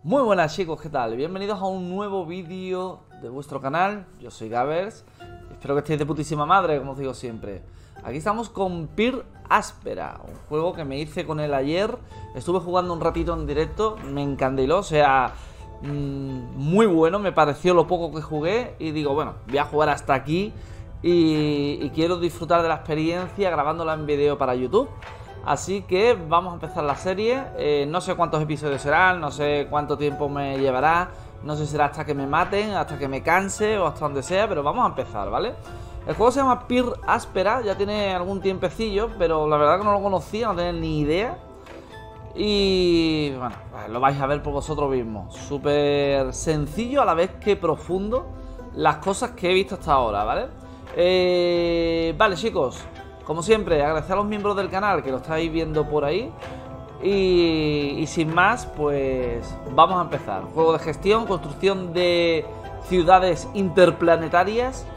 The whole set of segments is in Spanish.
Muy buenas chicos, ¿qué tal? Bienvenidos a un nuevo vídeo de vuestro canal. Yo soy Gabers. Espero que estéis de putísima madre, como os digo siempre. Aquí estamos con Pir Áspera, un juego que me hice con él ayer. Estuve jugando un ratito en directo, me encandiló, o sea, muy bueno, me pareció lo poco que jugué. Y digo, bueno, voy a jugar hasta aquí y quiero disfrutar de la experiencia grabándola en vídeo para YouTube. Así que vamos a empezar la serie. No sé cuántos episodios serán, no sé cuánto tiempo me llevará, no sé si será hasta que me maten, hasta que me canse o hasta donde sea, pero vamos a empezar, ¿vale? El juego se llama Pir Áspera, ya tiene algún tiempecillo, pero la verdad que no lo conocía, no tenía ni idea. Y bueno, lo vais a ver por vosotros mismos. Súper sencillo a la vez que profundo las cosas que he visto hasta ahora, ¿vale? Vale chicos, como siempre, agradecer a los miembros del canal que lo estáis viendo por ahí. Y sin más, pues vamos a empezar. Juego de gestión, construcción de ciudades interplanetarias.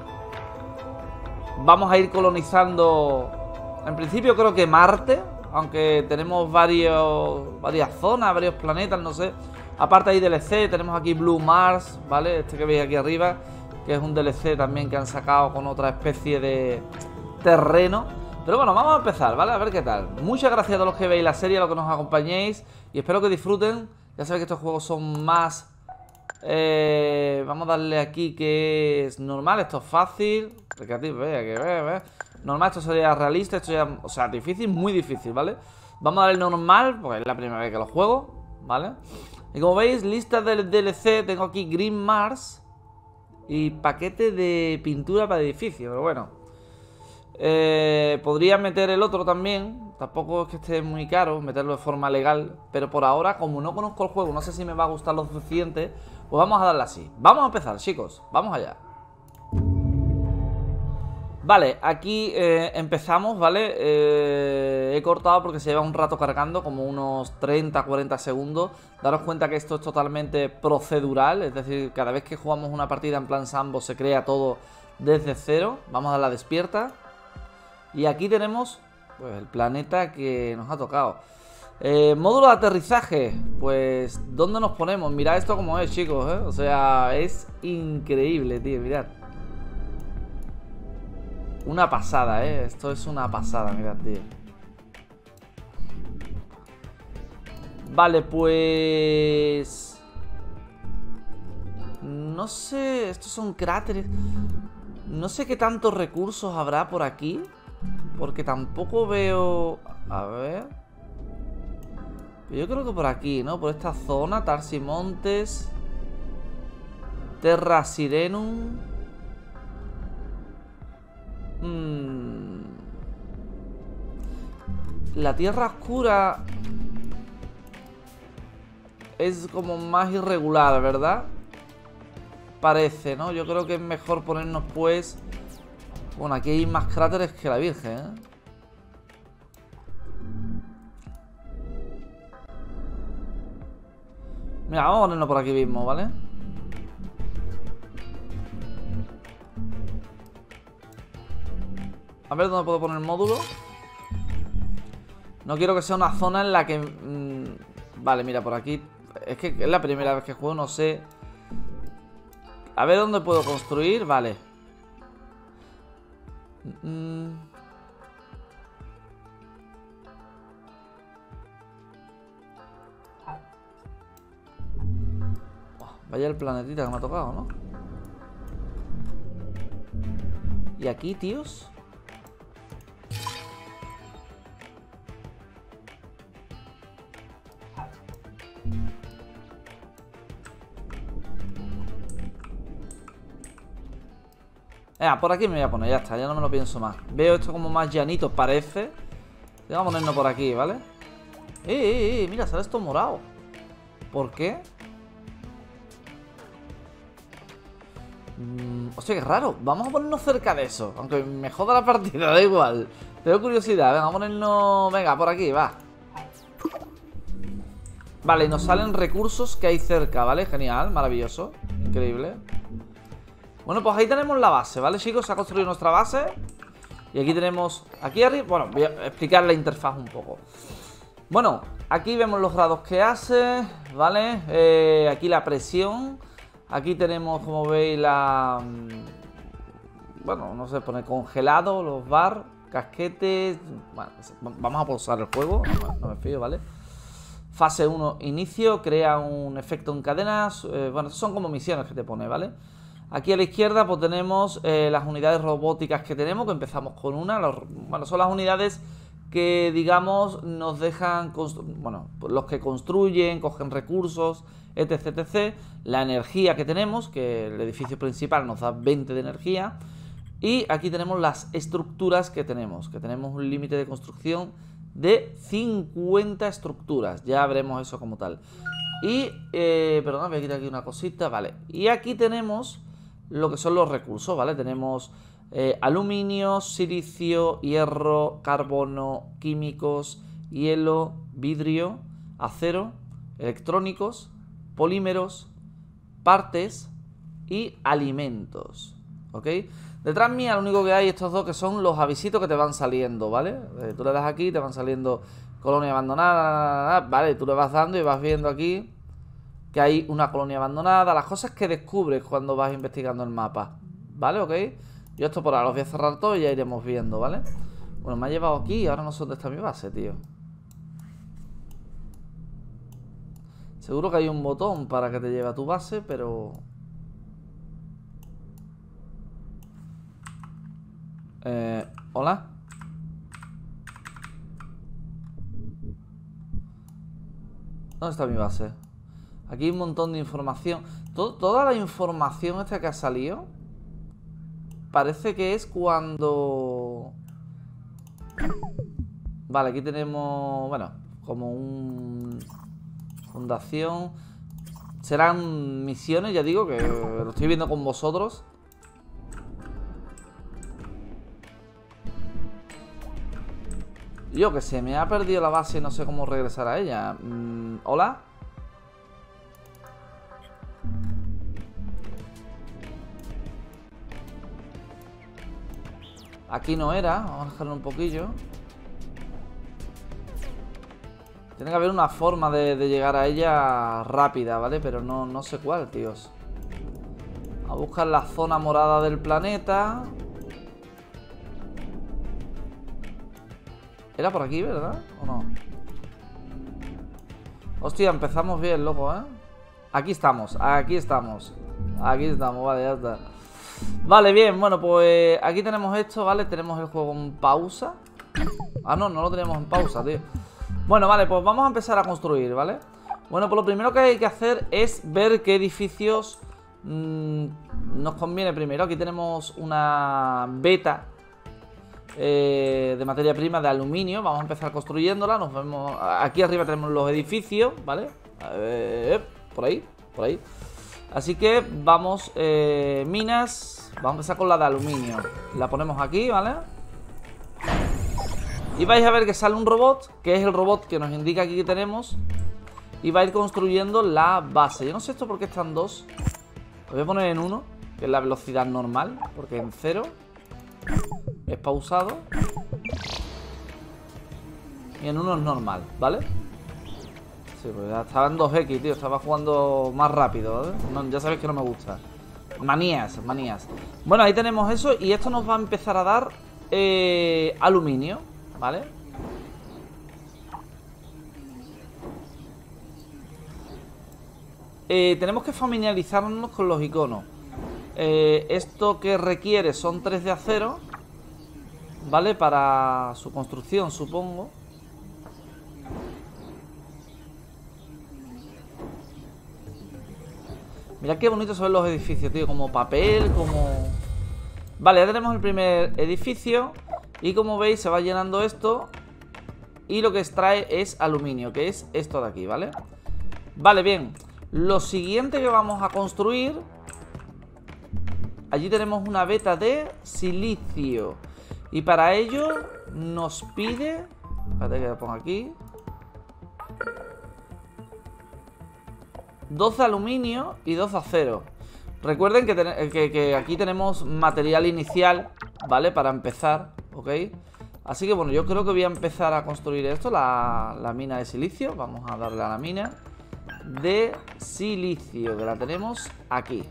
Vamos a ir colonizando, en principio creo que Marte, aunque tenemos varias zonas, varios planetas, no sé. Aparte hay DLC, tenemos aquí Blue Mars, ¿vale? Este que veis aquí arriba, que es un DLC también que han sacado con otra especie de terreno. Pero bueno, vamos a empezar, ¿vale? A ver qué tal. Muchas gracias a todos los que veis la serie, a los que nos acompañéis, y espero que disfruten. Ya sabéis que estos juegos son más... vamos a darle aquí que es normal, esto es fácil. Recreativo, normal, esto sería realista, esto ya... O sea, difícil, muy difícil, ¿vale? Vamos a darle normal, porque es la primera vez que lo juego, ¿vale? Y como veis, lista del DLC, tengo aquí Green Mars y paquete de pintura para edificios, pero bueno. Podría meter el otro también. Tampoco es que esté muy caro meterlo de forma legal, pero por ahora, como no conozco el juego, no sé si me va a gustar lo suficiente, pues vamos a darle así. Vamos a empezar, chicos, vamos allá. Vale, aquí empezamos, ¿vale? He cortado porque se lleva un rato cargando, como unos 30-40 segundos. Daros cuenta que esto es totalmente procedural, es decir, cada vez que jugamos una partida en plan sandbox se crea todo desde cero. Vamos a dar la despierta. Y aquí tenemos pues el planeta que nos ha tocado. Módulo de aterrizaje. Pues, ¿dónde nos ponemos? Mirad esto como es, chicos, ¿eh? O sea, es increíble, tío, mirad. Una pasada, ¿eh? Esto es una pasada, mirad, tío. Vale, pues... No sé, estos son cráteres. No sé qué tantos recursos habrá por aquí, porque tampoco veo... A ver... Yo creo que por aquí, ¿no? Por esta zona, Tarsimontes, Terra Sirenum. La Tierra Oscura es como más irregular, ¿verdad? Parece, ¿no? Yo creo que es mejor ponernos, pues... Bueno, aquí hay más cráteres que la Virgen, ¿eh? Mira, vamos a ponernos por aquí mismo, ¿vale? A ver dónde puedo poner el módulo. No quiero que sea una zona en la que... Vale, mira, por aquí... Es que es la primera vez que juego, no sé... A ver dónde puedo construir, vale. Vaya el planetita que me ha tocado, ¿no? Y aquí, tíos. Por aquí me voy a poner, ya está, ya no me lo pienso más. Veo esto como más llanito, parece. Vamos a ponernos por aquí, ¿vale? Mira, sale esto morado. ¿Por qué? Hostia, qué raro. Vamos a ponernos cerca de eso, aunque me joda la partida, da igual. Tengo curiosidad, venga, vamos a ponernos... Venga, por aquí, va. Vale, nos salen recursos que hay cerca, ¿vale? Genial, maravilloso, increíble. Bueno, pues ahí tenemos la base, ¿vale, chicos? Se ha construido nuestra base. Y aquí tenemos... Aquí arriba... Bueno, voy a explicar la interfaz un poco. Bueno, aquí vemos los grados que hace, ¿vale? Aquí la presión. Aquí tenemos, como veis, bueno, no sé, pone congelado, los bar, casquetes. Bueno, vamos a pausar el juego, no me fío, ¿vale? Fase 1, inicio, crea un efecto en cadenas. Bueno, son como misiones que te pone, ¿vale? Aquí a la izquierda pues tenemos las unidades robóticas que tenemos, que empezamos con una. Bueno, son las unidades que, digamos, nos dejan, bueno, los que construyen, cogen recursos, etc, etc. La energía que tenemos, que el edificio principal nos da 20 de energía. Y aquí tenemos las estructuras que tenemos un límite de construcción de 50 estructuras. Ya veremos eso como tal. Y, perdón, voy a quitar aquí una cosita, vale. Y aquí tenemos lo que son los recursos, ¿vale? Tenemos aluminio, silicio, hierro, carbono, químicos, hielo, vidrio, acero, electrónicos, polímeros, partes y alimentos, ¿ok? Detrás mía lo único que hay estos dos, que son los avisitos que te van saliendo, ¿vale? Tú le das aquí, te van saliendo colonia abandonada, ¿vale? Tú le vas dando y vas viendo aquí que hay una colonia abandonada, las cosas que descubres cuando vas investigando el mapa, ¿vale? ¿Ok? Yo esto por ahora los voy a cerrar todo y ya iremos viendo, ¿vale? Bueno, me ha llevado aquí y ahora no sé dónde está mi base, tío. Seguro que hay un botón para que te lleve a tu base, pero... ¿Hola? ¿Dónde está mi base? Aquí hay un montón de información. Toda la información esta que ha salido parece que es cuando... Vale, aquí tenemos... Bueno, como un... Fundación. Serán misiones, ya digo, que lo estoy viendo con vosotros. Yo que sé, me ha perdido la base y no sé cómo regresar a ella. ¿Hola? Aquí no era, vamos a dejarlo un poquillo. Tiene que haber una forma de llegar a ella rápida, ¿vale? Pero no sé cuál, tíos. A buscar la zona morada del planeta. Era por aquí, ¿verdad? ¿O no? Hostia, empezamos bien, loco, ¿eh? Aquí estamos, aquí estamos. Aquí estamos, vale, ya está. Vale, bien, bueno, pues aquí tenemos esto, ¿vale? Tenemos el juego en pausa. Ah, no lo tenemos en pausa, tío. Bueno, vale, pues vamos a empezar a construir, ¿vale? Bueno, pues lo primero que hay que hacer es ver qué edificios nos conviene primero. Aquí tenemos una beta de materia prima de aluminio. Vamos a empezar construyéndola. Nos vemos. Aquí arriba tenemos los edificios, ¿vale? Por ahí, por ahí. Así que vamos, minas. Vamos a empezar con la de aluminio. La ponemos aquí, ¿vale? Y vais a ver que sale un robot, que es el robot que nos indica aquí que tenemos. Y va a ir construyendo la base. Yo no sé esto por qué están dos. Lo voy a poner en 1, que es la velocidad normal, porque en 0 es pausado. Y en 1 es normal, ¿vale? Sí, pues ya estaba en 2X, tío. Estaba jugando más rápido, ¿vale? No, ya sabéis que no me gusta. Manías. Bueno, ahí tenemos eso. Y esto nos va a empezar a dar aluminio, ¿vale? Tenemos que familiarizarnos con los iconos. Esto que requiere son 3 de acero, ¿vale? Para su construcción, supongo. Mirad qué bonito se ven los edificios, tío. Como papel, como... Vale, ya tenemos el primer edificio. Y como veis se va llenando esto. Y lo que extrae es aluminio, que es esto de aquí, ¿vale? Vale, bien. Lo siguiente que vamos a construir... Allí tenemos una beta de silicio. Y para ello nos pide... Espérate que lo pongo aquí. 2 de aluminio y 2 de acero. Recuerden que aquí tenemos material inicial, ¿vale? Para empezar, ¿ok? Así que bueno, yo creo que voy a empezar a construir esto, la mina de silicio. Vamos a darle a la mina de silicio, que la tenemos aquí.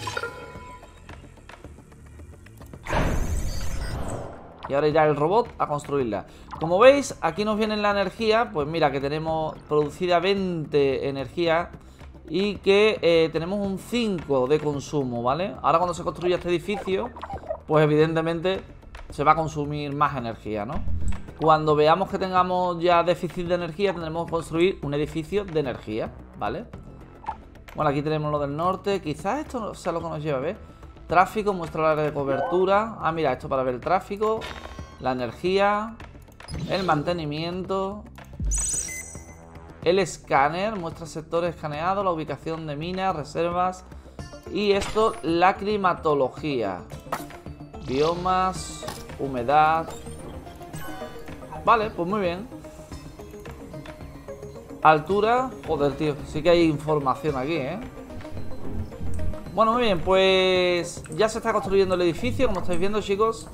Y ahora ya el robot a construirla. Como veis, aquí nos viene la energía. Pues mira, que tenemos producida 20 energía y que tenemos un 5 de consumo, ¿vale? Ahora cuando se construya este edificio, pues evidentemente se va a consumir más energía, ¿no? Cuando veamos que tengamos ya déficit de energía, tendremos que construir un edificio de energía, ¿vale? Bueno, aquí tenemos lo del norte. Quizás esto sea lo que nos lleva a ver. Tráfico, muestra el área de cobertura. Ah, mira, esto para ver el tráfico, la energía, el mantenimiento, el escáner, muestra sectores escaneados, la ubicación de minas, reservas. Y esto, la climatología, biomas, humedad. Vale, pues muy bien. Altura, joder, tío, sí que hay información aquí, ¿eh? Bueno, muy bien, pues ya se está construyendo el edificio, como estáis viendo, chicos.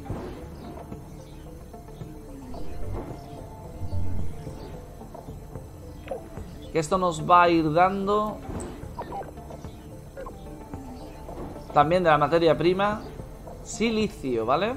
Que esto nos va a ir dando también de la materia prima silicio, ¿vale?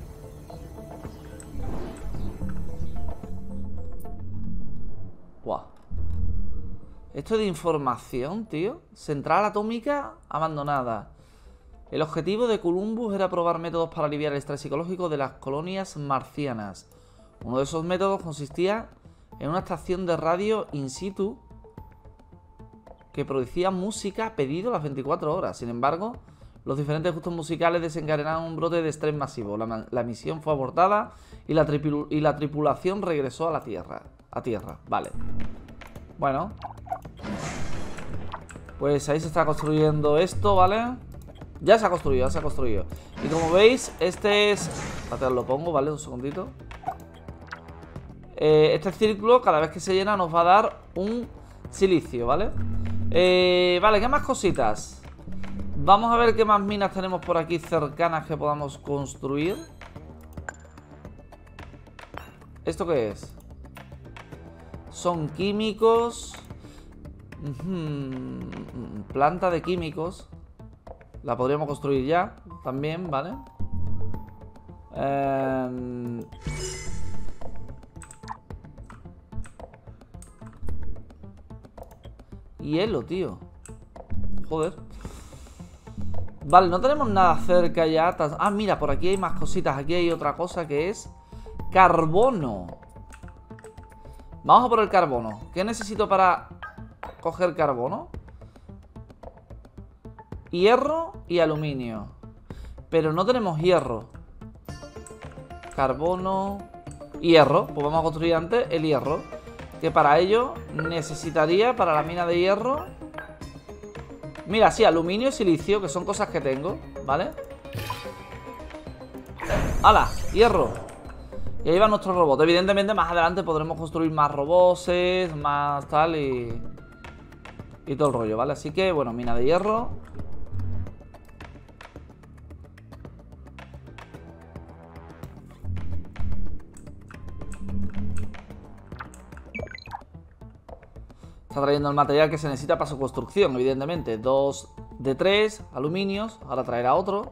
Buah. Esto de información, tío. Central atómica abandonada. El objetivo de Columbus era probar métodos para aliviar el estrés psicológico de las colonias marcianas. Uno de esos métodos consistía en una estación de radio in situ que producía música a pedido las 24 horas. Sin embargo, los diferentes gustos musicales desencadenaron un brote de estrés masivo. La misión fue abortada y la tripulación regresó a la Tierra. Vale. Bueno. Pues ahí se está construyendo esto, ¿vale? Ya se ha construido, ya se ha construido. Y como veis, este es... Espérate, lo pongo, ¿vale? Un segundito. Este círculo, cada vez que se llena, nos va a dar un silicio, ¿vale? Vale, ¿qué más cositas? Vamos a ver qué más minas tenemos por aquí cercanas que podamos construir. ¿Esto qué es? Son químicos. Planta de químicos. La podríamos construir ya también, ¿vale? Hielo, tío. Joder. Vale, no tenemos nada cerca ya. Ah, mira, por aquí hay más cositas. Aquí hay otra cosa que es carbono. Vamos a por el carbono. ¿Qué necesito para coger carbono? Hierro y aluminio. Pero no tenemos hierro. Carbono, hierro. Pues vamos a construir antes el hierro. Que para ello necesitaría, para la mina de hierro... Mira, sí, aluminio y silicio, que son cosas que tengo, ¿vale? ¡Hala! Hierro. Y ahí va nuestro robot. Evidentemente más adelante podremos construir más robots, más tal y todo el rollo, ¿vale? Así que, bueno, mina de hierro. Está trayendo el material que se necesita para su construcción, evidentemente. 2 de 3 aluminios. Ahora traerá otro.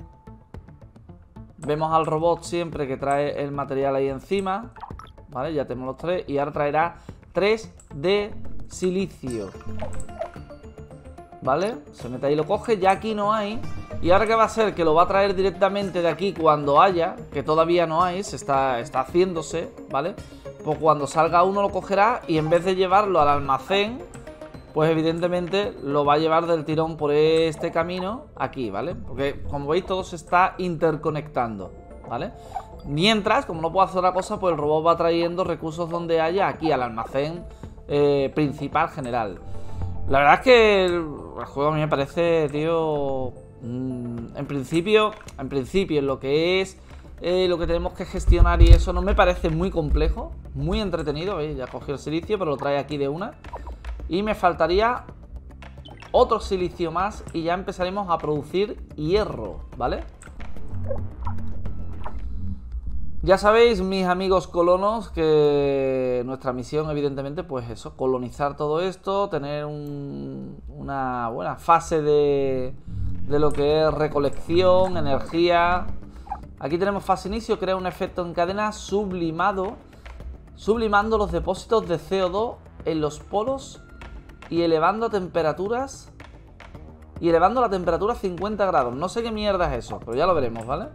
Vemos al robot siempre que trae el material ahí encima. Vale, ya tenemos los 3. Y ahora traerá 3 de silicio. Vale, se mete ahí y lo coge. Ya aquí no hay. Y ahora, ¿qué va a hacer? Que lo va a traer directamente de aquí cuando haya. Que todavía no hay, está haciéndose, ¿vale? Pues cuando salga uno lo cogerá y en vez de llevarlo al almacén, pues evidentemente lo va a llevar del tirón por este camino aquí, ¿vale? Porque como veis todo se está interconectando, ¿vale? Mientras, como no puedo hacer otra cosa, pues el robot va trayendo recursos donde haya aquí al almacén principal general. La verdad es que el juego a mí me parece, tío, en principio en lo que es lo que tenemos que gestionar y eso no me parece muy complejo, muy entretenido. ¿Veis? Ya cogió el silicio, pero lo trae aquí de una. Y me faltaría otro silicio más y ya empezaremos a producir hierro, ¿vale? Ya sabéis, mis amigos colonos, que nuestra misión, evidentemente, pues eso, colonizar todo esto, tener una buena fase de lo que es recolección, energía. Aquí tenemos fase inicio, crea un efecto en cadena sublimando los depósitos de CO2 en los polos y elevando temperaturas. Y elevando la temperatura a 50 grados. No sé qué mierda es eso, pero ya lo veremos, ¿vale?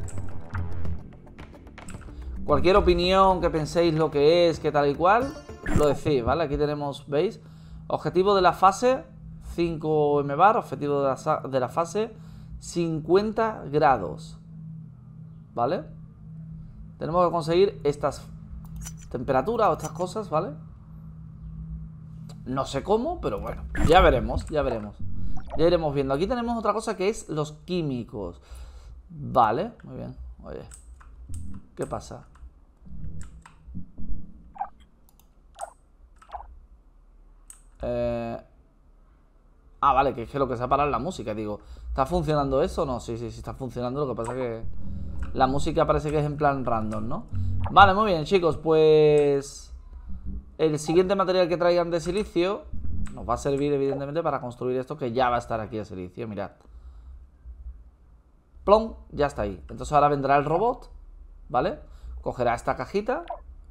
Cualquier opinión que penséis lo que es, que tal y cual, lo decís, ¿vale? Aquí tenemos, ¿veis? Objetivo de la fase 5 mbar, objetivo de la fase 50 grados, ¿vale? Tenemos que conseguir estas temperaturas o estas cosas, ¿vale? No sé cómo, pero bueno, ya veremos, ya veremos. Ya iremos viendo. Aquí tenemos otra cosa que es los químicos. Vale, muy bien. Oye, ¿qué pasa? Vale, que es que lo que se ha parado es la música. Digo, ¿está funcionando eso o no? Sí, está funcionando. Lo que pasa es que la música parece que es en plan random, ¿no? Vale, muy bien, chicos. Pues el siguiente material que traigan de silicio nos va a servir, evidentemente, para construir esto, que ya va a estar aquí el silicio. Mirad. Plom, ya está ahí. Entonces ahora vendrá el robot, ¿vale? Cogerá esta cajita.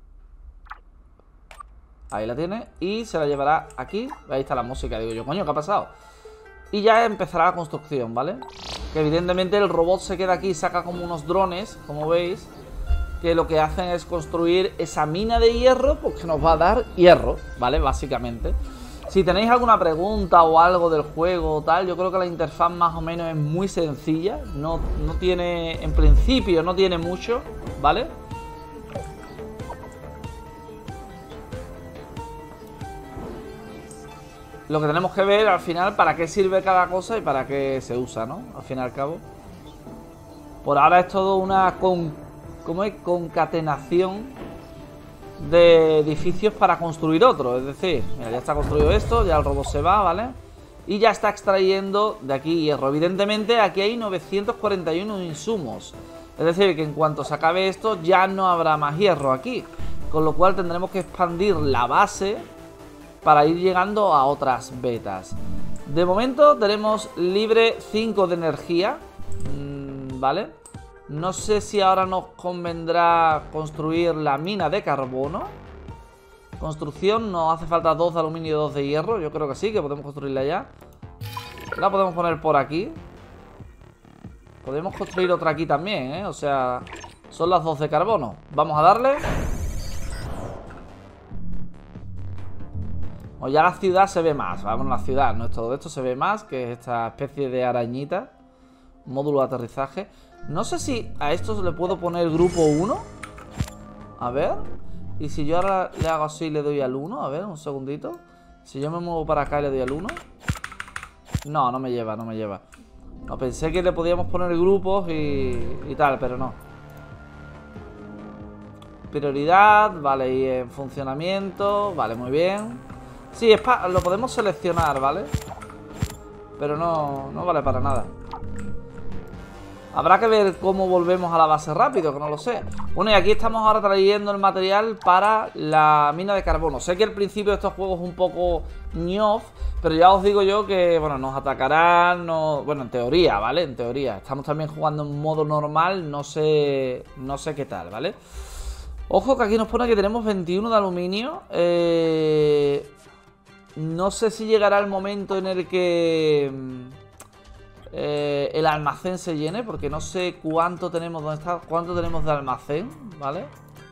Ahí la tiene. Y se la llevará aquí. Ahí está la música. Digo yo, coño, ¿qué ha pasado? Y ya empezará la construcción, ¿vale? Que evidentemente el robot se queda aquí y saca como unos drones, como veis, que lo que hacen es construir esa mina de hierro, pues que nos va a dar hierro, ¿vale? Básicamente. Si tenéis alguna pregunta o algo del juego o tal, yo creo que la interfaz más o menos es muy sencilla. No tiene, en principio, no tiene mucho, ¿vale? Lo que tenemos que ver al final para qué sirve cada cosa y para qué se usa, ¿no? Al fin y al cabo. Por ahora es todo una concatenación de edificios para construir otro. Es decir, mira, ya está construido esto, ya el robot se va, ¿vale? Y ya está extrayendo de aquí hierro. Evidentemente aquí hay 941 insumos. Es decir, que en cuanto se acabe esto ya no habrá más hierro aquí. Con lo cual tendremos que expandir la base para ir llegando a otras betas. De momento tenemos libre 5 de energía, ¿vale? No sé si ahora nos convendrá construir la mina de carbono. Construcción, nos hace falta 2 de aluminio y 2 de hierro. Yo creo que sí, que podemos construirla ya. La podemos poner por aquí. Podemos construir otra aquí también, ¿eh? O sea, son las 2 de carbono. Vamos a darle. O ya la ciudad se ve más. Vamos, la ciudad, no es todo esto, se ve más, que es esta especie de arañita. Módulo de aterrizaje. No sé si a esto le puedo poner grupo 1. A ver. Y si yo ahora le hago así y le doy al 1. A ver, un segundito. Si yo me muevo para acá y le doy al 1. No, no me lleva, no me lleva. No, pensé que le podíamos poner grupos y tal, pero no. Prioridad, vale, y en funcionamiento. Vale, muy bien. Sí, lo podemos seleccionar, ¿vale? Pero no vale para nada. Habrá que ver cómo volvemos a la base rápido, que no lo sé. Bueno, y aquí estamos ahora trayendo el material para la mina de carbono. Sé que al principio de estos juegos es un poco ñof, pero ya os digo yo que, bueno, nos atacarán, bueno, en teoría, ¿vale? En teoría. Estamos también jugando en modo normal, no sé qué tal, ¿vale? Ojo que aquí nos pone que tenemos 21 de aluminio. No sé si llegará el momento en el que el almacén se llene, porque no sé cuánto tenemos, ¿dónde está? Cuánto tenemos de almacén, ¿vale?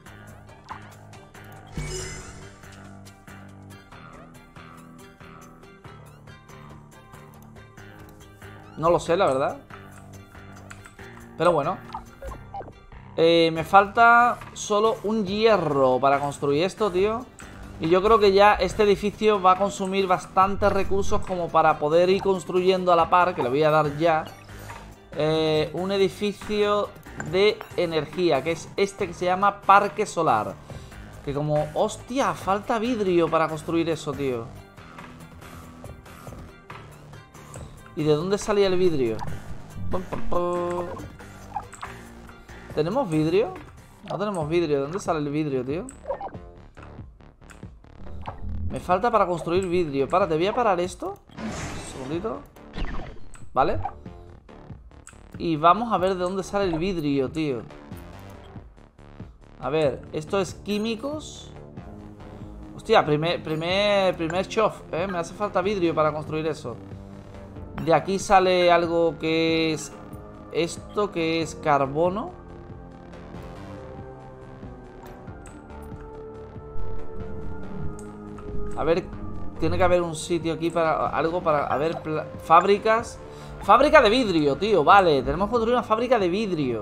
No lo sé, la verdad. Pero bueno. Me falta solo un hierro para construir esto, tío. Y yo creo que ya este edificio va a consumir bastantes recursos como para poder ir construyendo a la par, que le voy a dar ya, un edificio de energía, que es este que se llama Parque Solar. Que como... ¡Hostia! Falta vidrio para construir eso, tío. ¿Y de dónde salía el vidrio? ¿Tenemos vidrio? No tenemos vidrio. ¿De dónde sale el vidrio, tío? Me falta para construir vidrio. Párate, voy a parar esto. Un segundito. Vale. Y vamos a ver de dónde sale el vidrio, tío. A ver, esto es químicos. Hostia, primer chof, ¿eh? Me hace falta vidrio para construir eso. De aquí sale algo que es... Esto que es carbono. A ver, tiene que haber un sitio aquí para... Algo para... A ver, fábricas. Fábrica de vidrio, tío, vale. Tenemos que construir una fábrica de vidrio.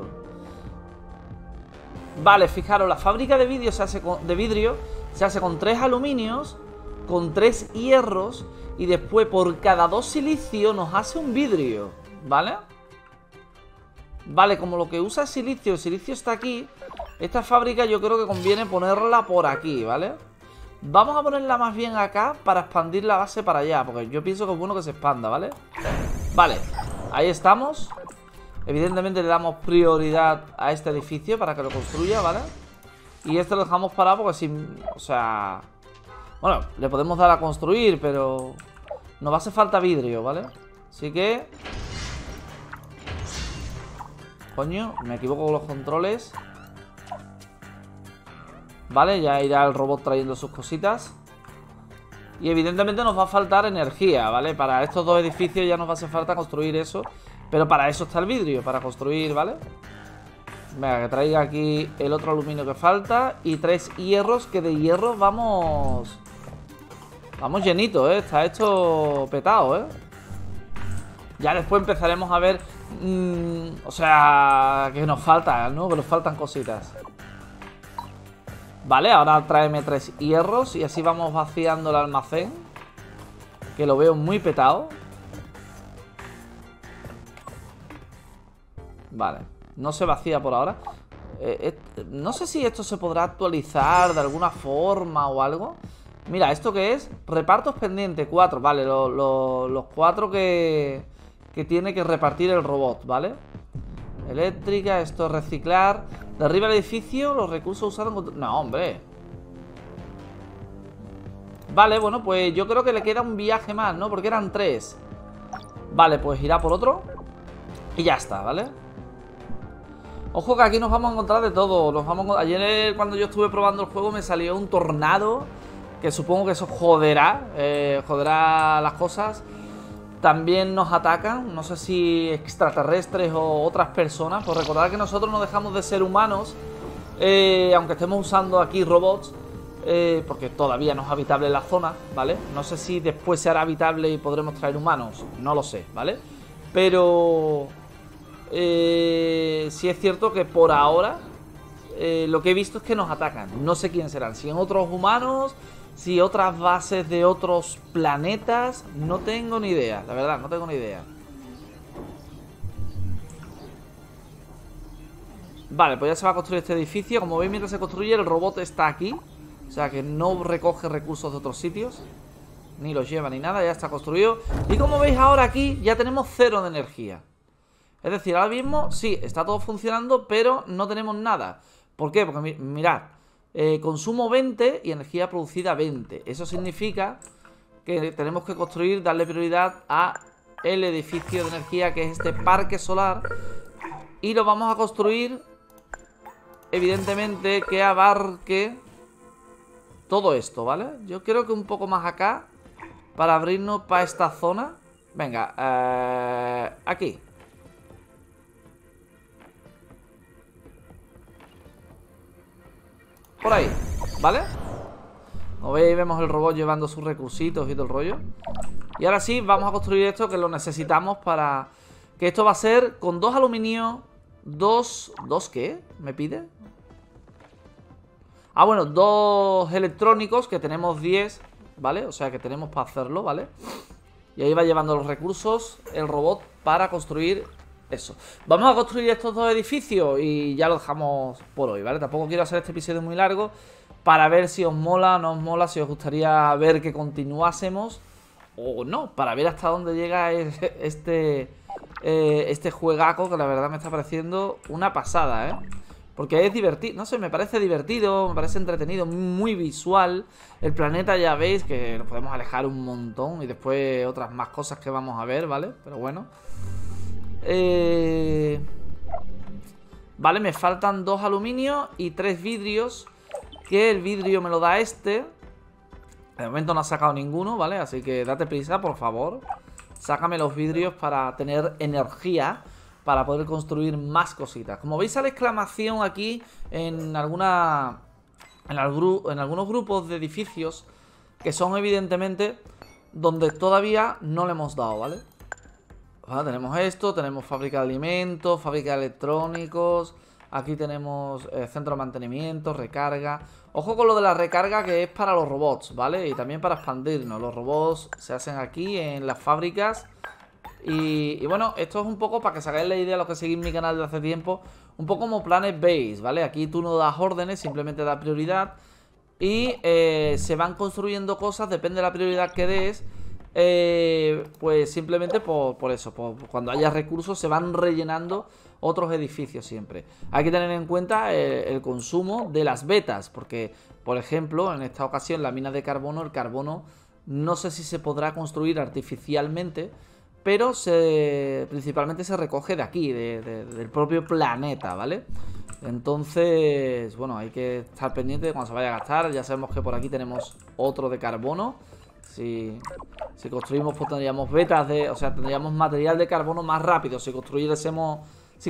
Vale, fijaros, la fábrica de vidrio se hace con 3 aluminios, con 3 hierros, y después por cada 2 silicio nos hace un vidrio, ¿vale? Vale, como lo que usa es silicio, el silicio está aquí. Esta fábrica yo creo que conviene ponerla por aquí, ¿vale? Vamos a ponerla más bien acá para expandir la base para allá, porque yo pienso que es bueno que se expanda, ¿vale? Vale, ahí estamos. Evidentemente le damos prioridad a este edificio para que lo construya, ¿vale? Y este lo dejamos parado porque sin... O sea... Bueno, le podemos dar a construir, pero... Nos va a hacer falta vidrio, ¿vale? Así que... Coño, me equivoco con los controles. Vale, ya irá el robot trayendo sus cositas. Y evidentemente nos va a faltar energía, ¿vale? Para estos 2 edificios ya nos va a hacer falta construir eso. Pero para eso está el vidrio, para construir, ¿vale? Venga, que traiga aquí el otro aluminio que falta. Y 3 hierros, que de hierro vamos... Vamos llenito, ¿eh? Está esto petado, ¿eh? Ya después empezaremos a ver... o sea, que nos falta, ¿no? Que nos faltan cositas. Vale, ahora tráeme 3 hierros y así vamos vaciando el almacén, que lo veo muy petado. Vale, no se vacía por ahora. No sé si esto se podrá actualizar de alguna forma o algo. Mira, ¿esto qué es? Repartos pendientes, 4. Vale, los 4 que tiene que repartir el robot, ¿vale? Eléctrica, esto es reciclar. Derriba el edificio, los recursos usados... No, hombre. Vale, bueno, pues yo creo que le queda un viaje más, ¿no? Porque eran 3. Vale, pues irá por otro. Y ya está, ¿vale? Ojo que aquí nos vamos a encontrar de todo. Ayer cuando yo estuve probando el juego me salió un tornado, que supongo que eso joderá las cosas. También nos atacan, no sé si extraterrestres o otras personas. Pues recordad que nosotros no dejamos de ser humanos, aunque estemos usando aquí robots, porque todavía no es habitable la zona, ¿vale? No sé si después se hará habitable y podremos traer humanos, no lo sé, ¿vale? Pero... sí es cierto que por ahora lo que he visto es que nos atacan. No sé quién serán, si en otros humanos, si otras bases de otros planetas. No tengo ni idea, la verdad, no tengo ni idea. Vale, pues ya se va a construir este edificio. Como veis, mientras se construye, el robot está aquí. O sea que no recoge recursos de otros sitios, ni los lleva ni nada, ya está construido. Y como veis ahora aquí, ya tenemos 0 de energía. Es decir, ahora mismo sí, está todo funcionando, pero no tenemos nada. ¿Por qué? Porque mirad, consumo 20 y energía producida 20. Eso significa que tenemos que construir, darle prioridad a el edificio de energía, que es este parque solar. Y lo vamos a construir, evidentemente, que abarque todo esto, ¿vale? Yo creo que un poco más acá, para abrirnos para esta zona. Venga, aquí. Por ahí, ¿vale? Como veis, vemos el robot llevando sus recursitos y todo el rollo. Y ahora sí, vamos a construir esto, que lo necesitamos para... Que esto va a ser con 2 aluminio, 2 ¿qué? ¿Me pide? Ah, bueno, 2 electrónicos, que tenemos 10, ¿vale? O sea que tenemos para hacerlo, ¿vale? Y ahí va llevando los recursos el robot para construir eso. Vamos a construir estos 2 edificios y ya lo dejamos por hoy, ¿vale? Tampoco quiero hacer este episodio muy largo, para ver si os mola o no os mola, si os gustaría ver que continuásemos o no, para ver hasta dónde llega este juegaco, que la verdad me está pareciendo una pasada, ¿eh? Porque es divertido, no sé, me parece divertido, me parece entretenido, muy visual. El planeta ya veis que nos podemos alejar un montón. Y después otras más cosas que vamos a ver, ¿vale? Pero bueno. Vale, me faltan 2 aluminios y 3 vidrios. Que el vidrio me lo da este. De momento no ha sacado ninguno, ¿vale? Así que date prisa, por favor. Sácame los vidrios para tener energía, para poder construir más cositas. Como veis sale exclamación aquí en algunos grupos de edificios, que son evidentemente donde todavía no le hemos dado, ¿vale? Vale, tenemos esto, tenemos fábrica de alimentos, fábrica de electrónicos. Aquí tenemos centro de mantenimiento, recarga. Ojo con lo de la recarga, que es para los robots, ¿vale? Y también para expandirnos. Los robots se hacen aquí en las fábricas. Y bueno, esto es un poco para que os hagáis la idea, los que seguís mi canal de hace tiempo, un poco como Planet Base, ¿vale? Aquí tú no das órdenes, simplemente das prioridad. Y se van construyendo cosas, depende de la prioridad que des. Pues simplemente por eso, cuando haya recursos se van rellenando otros edificios siempre. Hay que tener en cuenta el consumo de las vetas, porque, por ejemplo, en esta ocasión la mina de carbono, el carbono no sé si se podrá construir artificialmente, pero principalmente se recoge de aquí, del propio planeta, ¿vale? Entonces, bueno, hay que estar pendiente de cuando se vaya a gastar. Ya sabemos que por aquí tenemos otro de carbono. Si construimos, pues tendríamos vetas o sea, tendríamos material de carbono más rápido si construyésemos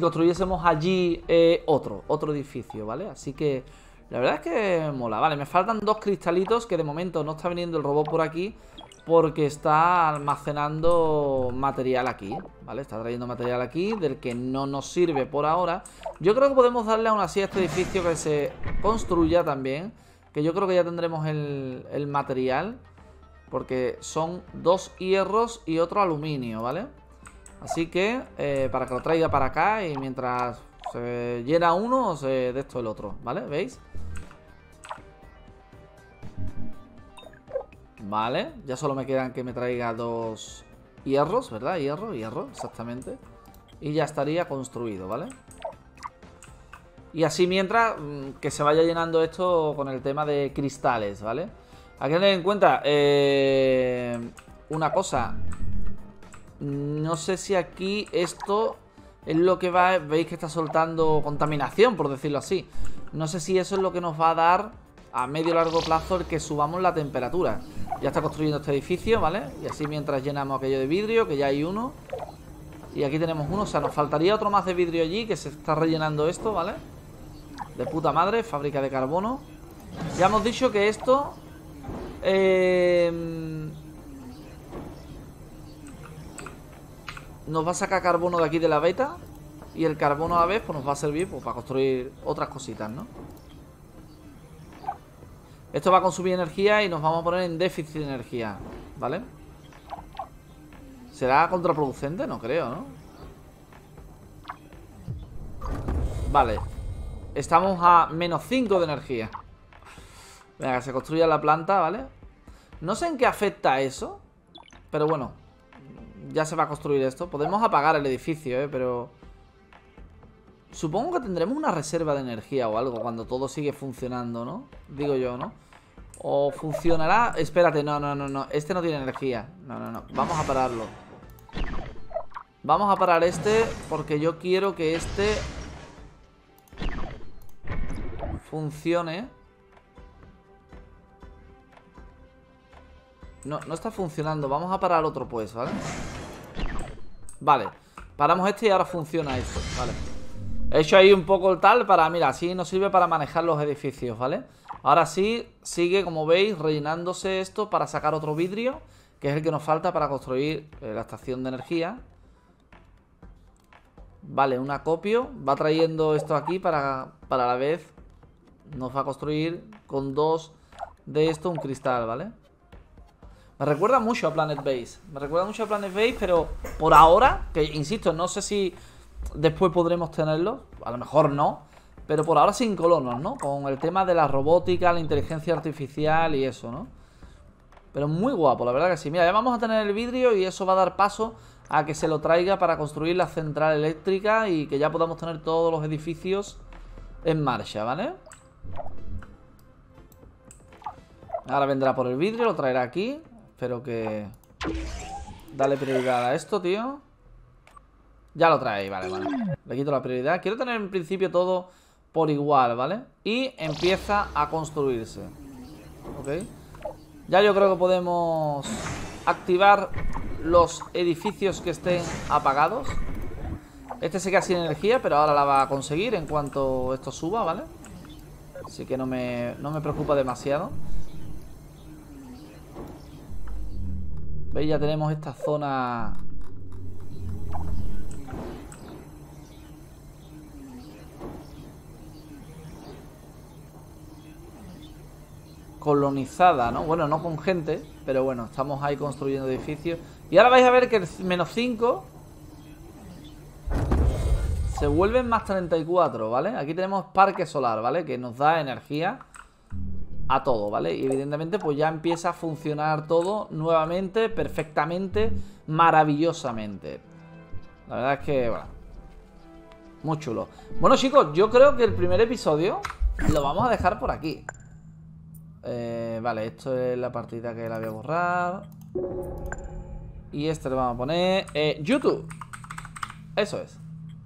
allí otro edificio, ¿vale? Así que la verdad es que mola. Vale, me faltan 2 cristalitos, que de momento no está viniendo el robot por aquí porque está almacenando material aquí, ¿vale? Está trayendo material aquí del que no nos sirve por ahora. Yo creo que podemos darle aún así a este edificio que se construya también, que yo creo que ya tendremos el material, porque son 2 hierros y otro aluminio, ¿vale? Así que para que lo traiga para acá y mientras se llena uno, de esto el otro, ¿vale? ¿Veis? Vale, ya solo me quedan que me traiga 2 hierros, ¿verdad? Hierro, exactamente. Y ya estaría construido, ¿vale? Y así mientras que se vaya llenando esto con el tema de cristales, ¿vale? Hay que tener en cuenta una cosa. No sé si aquí esto es lo que va... Veis que está soltando contaminación, por decirlo así. No sé si eso es lo que nos va a dar a medio o largo plazo el que subamos la temperatura. Ya está construyendo este edificio, ¿vale? Y así mientras llenamos aquello de vidrio, que ya hay uno. Y aquí tenemos uno, o sea, nos faltaría otro más de vidrio allí, que se está rellenando esto, ¿vale? De puta madre, fábrica de carbono. Ya hemos dicho que esto... nos va a sacar carbono de aquí de la beta. Y el carbono a la vez pues nos va a servir pues, para construir otras cositas, ¿no? Esto va a consumir energía y nos vamos a poner en déficit de energía, ¿vale? ¿Será contraproducente? No creo, ¿no? Vale. Estamos a menos 5 de energía. Venga, que se construya la planta, ¿vale? No sé en qué afecta eso, pero bueno, ya se va a construir esto. Podemos apagar el edificio, pero... Supongo que tendremos una reserva de energía o algo cuando todo sigue funcionando, ¿no? Digo yo, ¿no? O funcionará... Espérate, no. Este no tiene energía. No. Vamos a pararlo. Vamos a parar este porque yo quiero que este funcione. No está funcionando. Vamos a parar otro pues, ¿vale? Vale. Paramos este y ahora funciona esto, ¿vale? He hecho ahí un poco el tal para... Mira, así nos sirve para manejar los edificios, ¿vale? Ahora sí, sigue, como veis, rellenándose esto para sacar otro vidrio, que es el que nos falta para construir la estación de energía. Vale, un acopio. Va trayendo esto aquí para a la vez nos va a construir con 2 de esto un cristal, ¿vale? Me recuerda mucho a Planet Base. Pero por ahora, que insisto, no sé si después podremos tenerlo. A lo mejor no. Pero por ahora sin colonos, ¿no? Con el tema de la robótica, la inteligencia artificial y eso, ¿no? Pero muy guapo, la verdad que sí. Mira, ya vamos a tener el vidrio y eso va a dar paso a que se lo traiga para construir la central eléctrica y que ya podamos tener todos los edificios en marcha, ¿vale? Ahora vendrá por el vidrio, lo traerá aquí. Espero que... Dale prioridad a esto, tío. Ya lo trae, vale, vale. Le quito la prioridad. Quiero tener en principio todo por igual, ¿vale? Y empieza a construirse. Ok. Ya yo creo que podemos activar los edificios que estén apagados. Este se queda sin energía, pero ahora la va a conseguir en cuanto esto suba, ¿vale? Así que no me preocupa demasiado. ¿Veis? Ya tenemos esta zona colonizada, ¿no? Bueno, no con gente, pero bueno, estamos ahí construyendo edificios. Y ahora vais a ver que el -5 se vuelve en +34, ¿vale? Aquí tenemos parque solar, ¿vale? Que nos da energía a todo, ¿vale? Y evidentemente pues ya empieza a funcionar todo nuevamente, perfectamente, maravillosamente. La verdad es que, bueno, muy chulo. Bueno, chicos, yo creo que el primer episodio lo vamos a dejar por aquí. Vale, esto es la partida que la voy a borrar. Y este le vamos a poner YouTube. Eso es.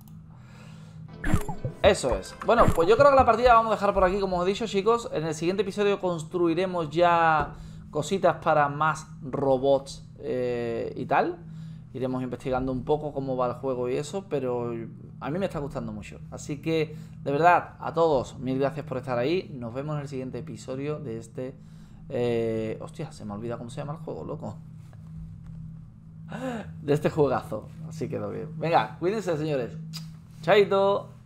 Eso es. Bueno, pues yo creo que la partida la vamos a dejar por aquí, como os he dicho, chicos. En el siguiente episodio construiremos ya cositas para más robots y tal. Iremos investigando un poco cómo va el juego y eso, pero a mí me está gustando mucho. Así que, de verdad, a todos, mil gracias por estar ahí. Nos vemos en el siguiente episodio de este... hostia, se me olvida cómo se llama el juego, loco. De este juegazo. Así quedó bien. Venga, cuídense, señores. Chaito.